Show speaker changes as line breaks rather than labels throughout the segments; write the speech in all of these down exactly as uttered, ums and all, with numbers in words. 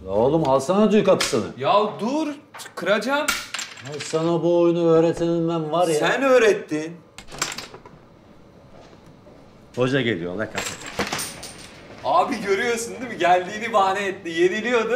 Ya oğlum alsana düğü kapısını.
Ya dur, kıracağım.
Ya sana bu oyunu öğretenin ben var ya.
Sen öğrettin.
Hoca geliyor la kapı.
Abi görüyorsun değil mi? Geldiğini bahane etti, yeniliyordu.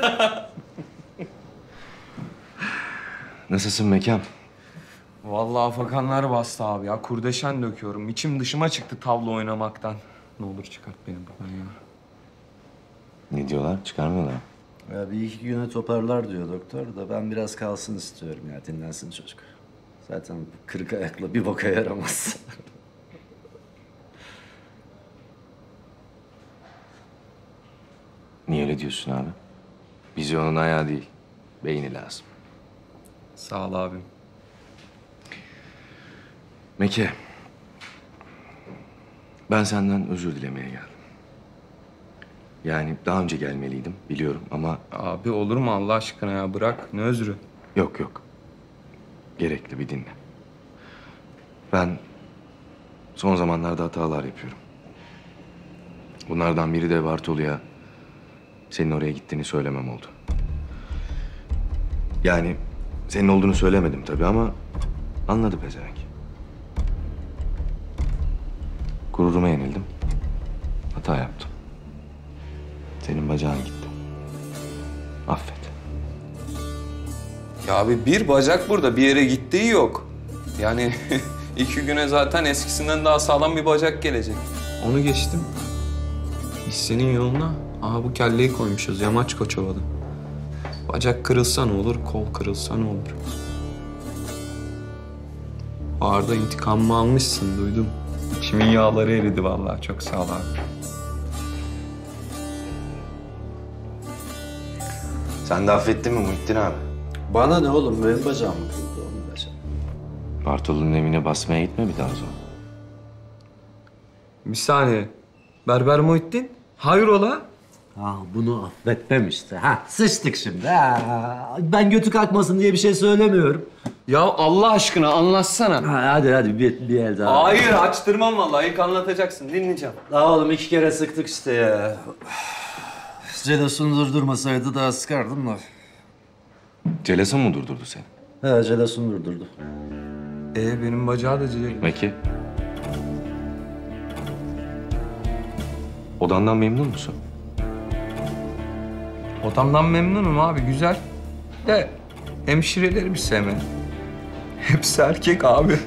Nasılsın Mekan?
Vallahi afakanlar bastı abi ya. Kurdeşen döküyorum. İçim dışıma çıktı tavla oynamaktan. Ne olur çıkart beni buradan ya.
Ne diyorlar? Çıkarmıyorlar.
Ya bir iki güne toparlar diyor doktor da ben biraz kalsın istiyorum ya, dinlensin çocuk. Zaten kırık ayakla bir boka yaramaz.
Niye öyle diyorsun abi? Bize onun ayağı değil, beyni lazım.
Sağ ol abim.
Meke, ben senden özür dilemeye geldim. Yani daha önce gelmeliydim, biliyorum ama...
Abi olur mu Allah aşkına ya? Bırak. Ne özrü?
Yok yok. Gerekli, bir dinle. Ben son zamanlarda hatalar yapıyorum. Bunlardan biri de Bartolu'ya senin oraya gittiğini söylemem oldu. Yani senin olduğunu söylemedim tabii ama anladı pezevenk. Gururuma yenildim. Hata yaptım. Senin bacağın gitti. Affet.
Ya abi bir bacak burada. Bir yere gittiği yok. Yani iki güne zaten eskisinden daha sağlam bir bacak gelecek. Onu geçtim. Biz senin yoluna aha bu kelleyi koymuşuz Yamaç Koçova'da. Bacak kırılsa ne olur, kol kırılsa ne olur. Arda intikamımı almışsın, duydum. İçimin yağları eridi vallahi. Çok sağ ol abi.
Sen de affettin mi Muhittin abi?
Bana ne oğlum, benim bacağım mı kırıldı onun bacağı?
Bartolu'nun evine basmaya gitme bir daha sonra.
Bir saniye. Berber Muhittin, hayrola?
Ha bunu affetmem işte. Ha sıçtık şimdi. Ha. Ben götü kalkmasın diye bir şey söylemiyorum.
Ya Allah aşkına anlatsana.
Ha, hadi hadi bir, bir el daha.
Hayır açtırmam vallahi. İlk anlatacaksın. Dinleyeceğim.
Daha oğlum iki kere sıktık işte ya. Celos'unu durdurmasaydı daha sıkardım da.
Celesa mı durdurdu seni?
He Celos'unu durdurdu.
Ee benim bacağı da ciğer.
Peki. Odandan memnun musun?
Odamdan memnunum abi. Güzel. De hemşireleri bir sevmedim. Hepsi erkek abi.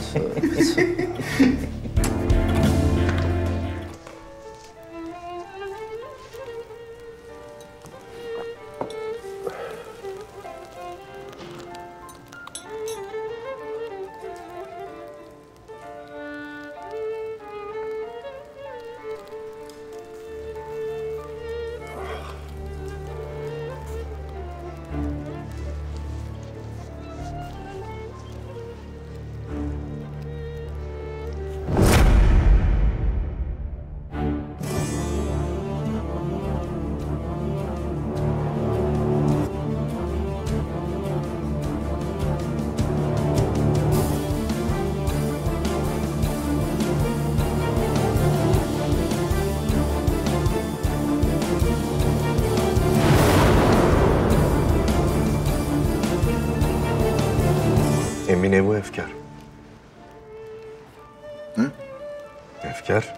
Emine bu efkar.
Hı?
Efkar.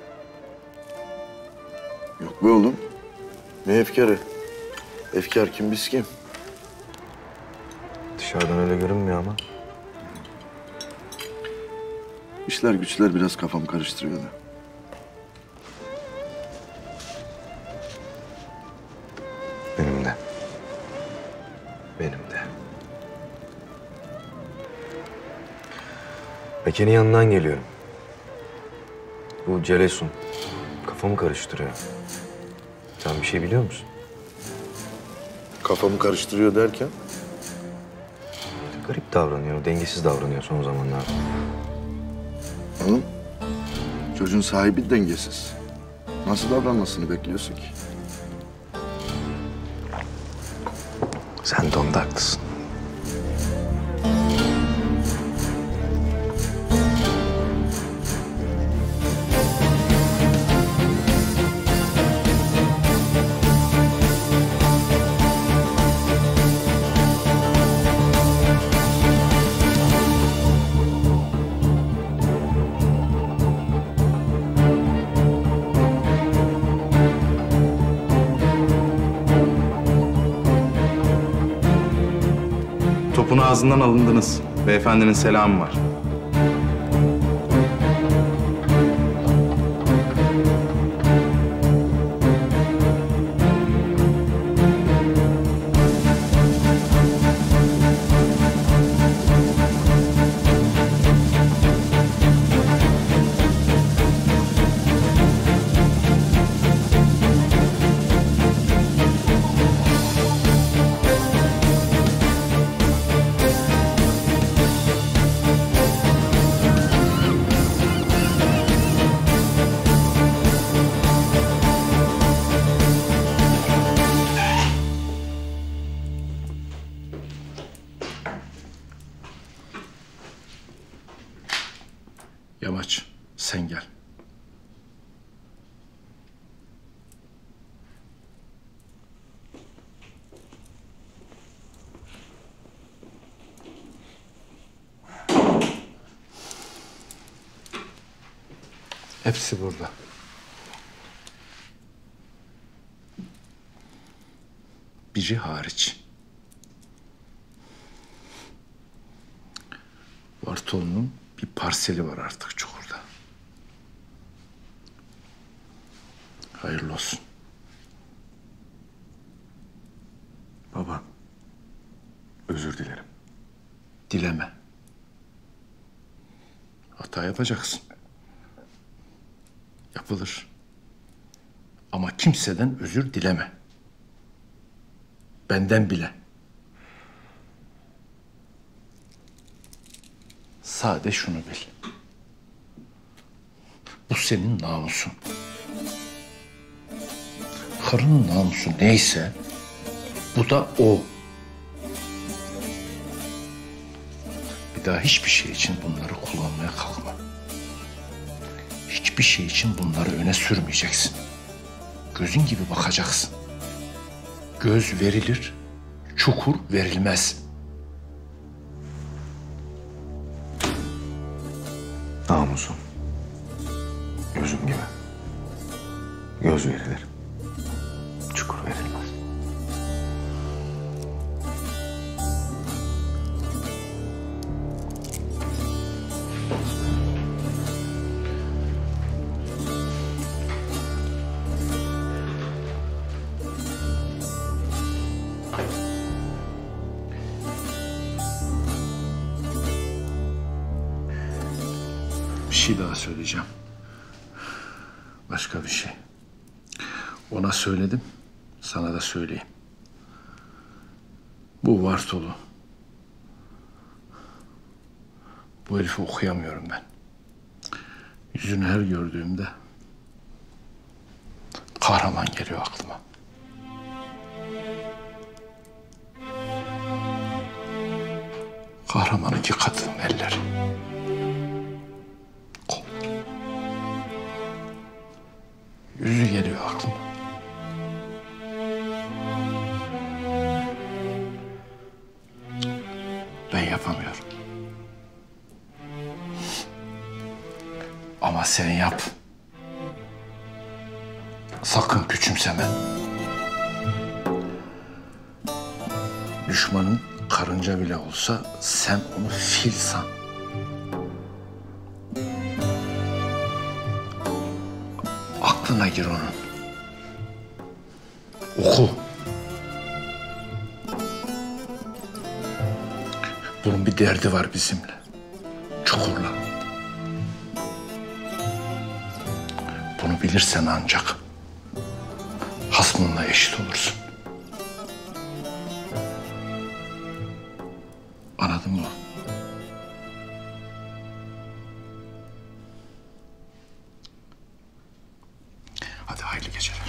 Yok be oğlum. Ne efkarı? Efkar kim biz kim?
Dışarıdan öyle görünmüyor ama.
İşler güçler biraz kafam karıştırıyor da.
Benim de. Benim de. Meke'nin yanından geliyorum. Bu Celesun kafamı karıştırıyor. Sen bir şey biliyor musun?
Kafamı karıştırıyor derken?
Garip davranıyor, dengesiz davranıyor son zamanlarda.
Oğlum, çocuğun sahibi dengesiz. Nasıl davranmasını bekliyorsun ki?
Sen de onda haklısın.
ağzından alındınız. Beyefendinin selamı var.
Yamaç, sen gel. Hepsi burada. Biri hariç. Bartol'un bir parseli var artık Çukur'da. Hayırlı olsun.
Baba, özür dilerim.
Dileme. Hata yapacaksın. Yapılır. Ama kimseden özür dileme. Benden bile. Sade şunu bil. Bu senin namusun. Karının namusu neyse bu da o. Bir daha hiçbir şey için bunları kullanmaya kalkma. Hiçbir şey için bunları öne sürmeyeceksin. Gözün gibi bakacaksın. Göz verilir, çukur verilmez.
Namusum. Gözüm gibi. Göz verilir. Çukur verilmez.
Bir şey daha söyleyeceğim. Başka bir şey. Ona söyledim, sana da söyleyeyim. Bu Vartolu. Bu herifi okuyamıyorum ben. Yüzünü her gördüğümde kahraman geliyor aklıma. Kahraman iki kadın eller. Kollar. Yüzü geliyor aklıma. Ben yapamıyorum. Ama sen yap. Sakın küçümseme. Düşmanın karınca bile olsa sen onu fil san. Aklına gir onun. Oku. Bunun bir derdi var bizimle. Çukurla. Bunu bilirsen ancak hasmınla eşit olursun. Anladın mı? Hadi hayırlı geceler.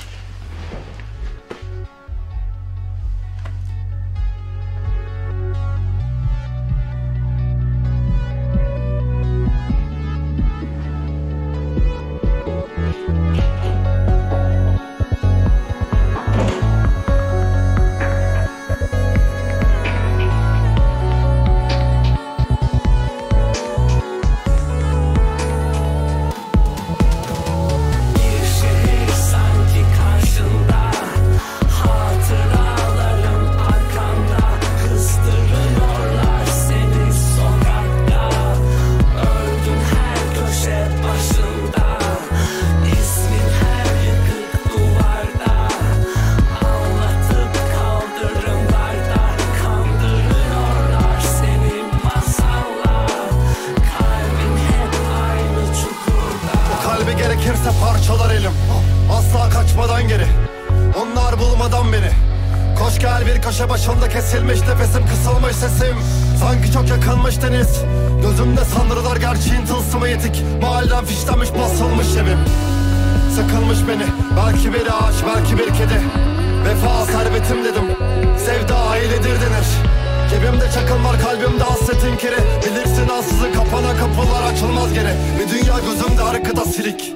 bir köşe başında kesilmiş, nefesim kısılmış, sesim sanki çok yakınmış deniz. Gözümde sanrılar gerçeğin tılsımı yetik. Mahallem fişlenmiş, basılmış evim. Sıkılmış beni, belki bir ağaç, belki bir kedi. Vefa servetim dedim, sevda ailedir denir. Cebimde çakıl var, kalbimde hasretin kiri. Bilirsin ansızın kapana kapılar açılmaz geri. Bir dünya gözümde arkada silik.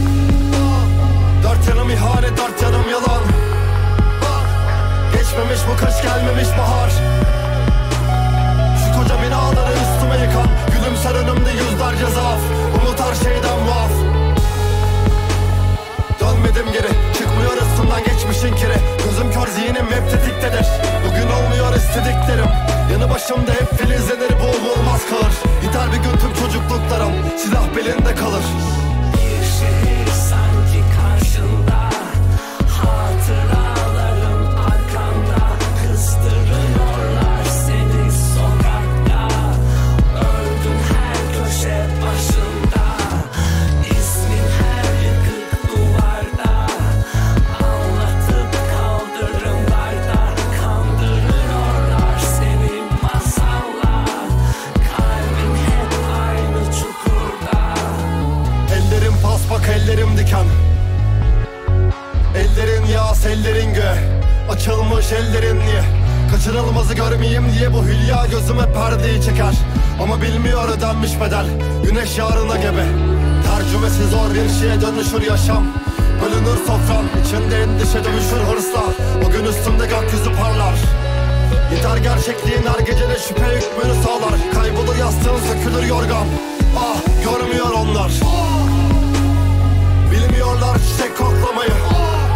Dört yanım ihanet, dört yanım yalan. Geçmemiş bu kış, gelmemiş bahar. Şu koca binaları üstüme yıkan, gülümser önümde yüzlerce zaaf. Umut her şeyden muaf. Dönmedim geri, çıkmıyor üstümden geçmişin kiri. Gözüm kör, zihnim hep tetiktedir. Bugün olmuyor istediklerim. Yanı başımda hep filizlenir, bu olmaz kalır. Biter bir gün tüm çocukluklarım, silah belinde kalır.
Bir şehir sanki karşında, hatıraların arkanda. Kıstırıyorlar seni sokakta, öldün her köşe başında. İsmin her yıkık duvarda, anlatıp kaldırımlarda. Kandırıyorlar seni masalla, kalbin hep aynı çukurda.
Ellerim paspak, ellerim diken. Ellerin yağ, ellerin gö. Açılmış ellerin niye? Kaçırılmazı görmeyeyim diye bu hülya gözüme perdeyi çeker. Ama bilmiyor ödenmiş bedel, güneş yarına gebe. Tercümesi zor bir şeye dönüşür yaşam. Bölünür sofran, içinde endişe dönüşür hırsla. O gün üstümde gökyüzü parlar. Yeter gerçekliğin her gecede şüphe hükmünü sağlar. Kaybolur yastığın, sökülür yorgan. Ah, görmüyor onlar. Bilmiyorlar çiçek koklamayı.